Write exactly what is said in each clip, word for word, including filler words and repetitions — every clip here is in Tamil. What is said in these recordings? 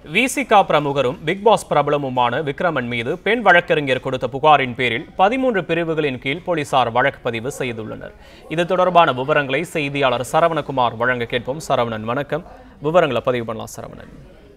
விசிகா பிரமுகரும் பிக் பாஸ் பிரபலமுமான விக்ரமன் மீது பெண் வழக்கறிஞர் கொடுத்த புகாரின் பேரில் பதிமூன்று பிரிவுகளின் கீழ் போலீசார் வழக்கு பதிவு செய்துள்ளனர். இது தொடர்பான விவரங்களை செய்தியாளர் சரவணகுமார் வழங்க கேட்போம். சரவணன், வணக்கம். விவரங்களை பதிவு பண்ணலாம் சரவணன்.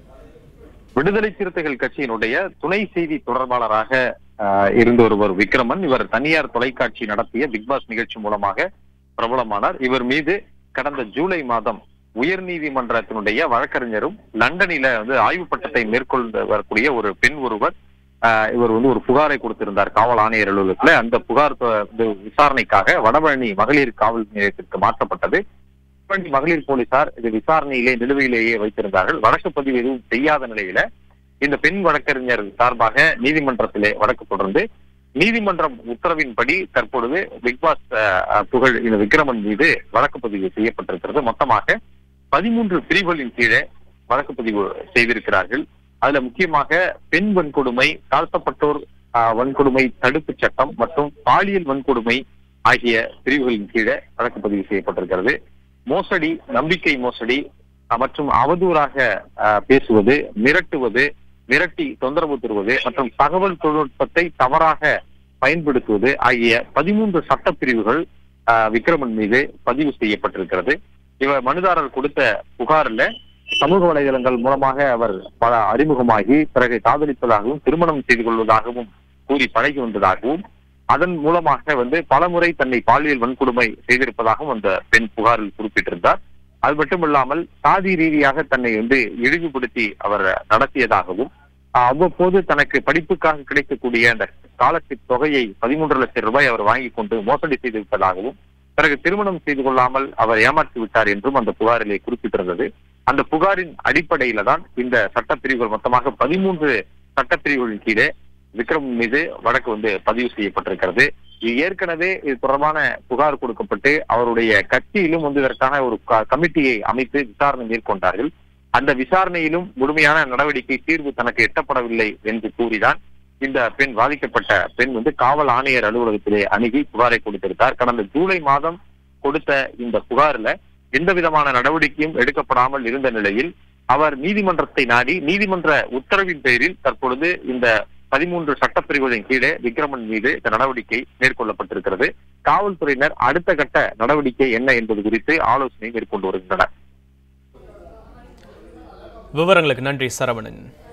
விடுதலை சிறுத்தைகள் கட்சியினுடைய துணை செய்தி தொடர்பாளராக இருந்த ஒருவர் விக்ரமன். இவர் தனியார் தொலைக்காட்சி நடத்திய பிக் பாஸ் நிகழ்ச்சி மூலமாக பிரபலமானார். இவர் மீது கடந்த ஜூலை மாதம் உயர் நீதிமன்றத்தினுடைய வழக்கறிஞரும் லண்டனில வந்து ஆய்வு பட்டத்தை மேற்கொண்டு வரக்கூடிய ஒரு பெண் ஒருவர் இவர் வந்து ஒரு புகாரை கொடுத்திருந்தார் காவல் ஆணையர் அலுவலகத்துல. அந்த புகார் விசாரணைக்காக வடபழனி மகளிர் காவல் நிலையத்திற்கு மாற்றப்பட்டது. வடபழனி மகளிர் போலீசார் இது விசாரணையிலே நிலுவையிலேயே வைத்திருந்தார்கள். வழக்கு பதிவு எதுவும் செய்யாத நிலையில இந்த பெண் வழக்கறிஞர் சார்பாக நீதிமன்றத்திலே வழக்கு தொடர்ந்து நீதிமன்றம் உத்தரவின்படி தற்பொழுது பிக் பாஸ் புகழ் இந்த விக்ரமன் மீது வழக்கு பதிவு செய்யப்பட்டிருக்கிறது. மொத்தமாக பதிமூன்று பிரிவுகளின் கீழே வழக்கு பதிவு செய்திருக்கிறார்கள். அதுல முக்கியமாக பெண் வன்கொடுமை, தாழ்த்தப்பட்டோர் வன்கொடுமை தடுப்பு சட்டம் மற்றும் பாலியல் வன்கொடுமை ஆகிய பிரிவுகளின் கீழே வழக்கு பதிவு செய்யப்பட்டிருக்கிறது. மோசடி, நம்பிக்கை மோசடி மற்றும் அவதூறாக பேசுவது, மிரட்டுவது, மிரட்டி தொந்தரவு தருவது மற்றும் தகவல் தொழில்நுட்பத்தை தவறாக பயன்படுத்துவது ஆகிய பதிமூன்று சட்டப்பிரிவுகள் விக்ரமன் மீது பதிவு செய்யப்பட்டிருக்கிறது. இவர் மனுதாரர் கொடுத்த புகாரில் சமூக வலைதளங்கள் மூலமாக அவர் பல அறிமுகமாகி பிறகு காதலிப்பதாகவும் திருமணம் செய்து கொள்வதாகவும் கூறி பழகி வந்ததாகவும் அதன் மூலமாக வந்து பல முறை தன்னை பாலியல் வன்கொடுமை செய்திருப்பதாகவும் அந்த பெண் புகாரில் குறிப்பிட்டிருந்தார். அது மட்டுமில்லாமல் சாதி ரீதியாக தன்னை வந்து இழிவுபடுத்தி அவர் நடத்தியதாகவும் அவ்வப்போது தனக்கு படிப்புக்காக கிடைக்கக்கூடிய அந்த ஸ்காலர்ஷிப் தொகையை பதிமூன்று லட்சம் ரூபாய் அவர் வாங்கி கொண்டு மோசடி செய்திருப்பதாகவும் பிறகு திருமணம் செய்து கொள்ளாமல் அவர் ஏமாற்றி விட்டார் என்றும் அந்த புகாரிலே குறிப்பிட்டிருந்தது. அந்த புகாரின் அடிப்படையில தான் இந்த சட்டப்பிரிவுகள் மொத்தமாக பதிமூன்று சட்டப்பிரிவுகளின் கீழே விக்ரம் மீது வழக்கு வந்து பதிவு செய்யப்பட்டிருக்கிறது. இது ஏற்கனவே இது தொடர்பான புகார் கொடுக்கப்பட்டு அவருடைய கட்சியிலும் வந்து இதற்கான ஒரு கமிட்டியை அமைத்து விசாரணை மேற்கொண்டார்கள். அந்த விசாரணையிலும் முழுமையான நடவடிக்கை தீர்வு தனக்கு எட்டப்படவில்லை என்று கூறிதான் இந்த பெண் பாதிக்கப்பட்ட பெண் வந்து காவல் ஆணையர் அலுவலகத்திலே அணுகி புகாரை கொடுத்திருந்தார். கடந்த ஜூலை மாதம் கொடுத்த இந்த புகாரில் எந்த விதமான நடவடிக்கையும் எடுக்கப்படாமல் இருந்த நிலையில் அவர் நீதிமன்றத்தை நாடி நீதிமன்ற உத்தரவின் பேரில் தற்பொழுது இந்த பதிமூன்று சட்டப்பிரிவுகளின் கீழே விக்ரமன் மீது இந்த நடவடிக்கை மேற்கொள்ளப்பட்டிருக்கிறது. காவல்துறையினர் அடுத்த கட்ட நடவடிக்கை என்ன என்பது குறித்து ஆலோசனை மேற்கொண்டு வருகின்றனர். விவரங்களுக்கு நன்றி சரவணன்.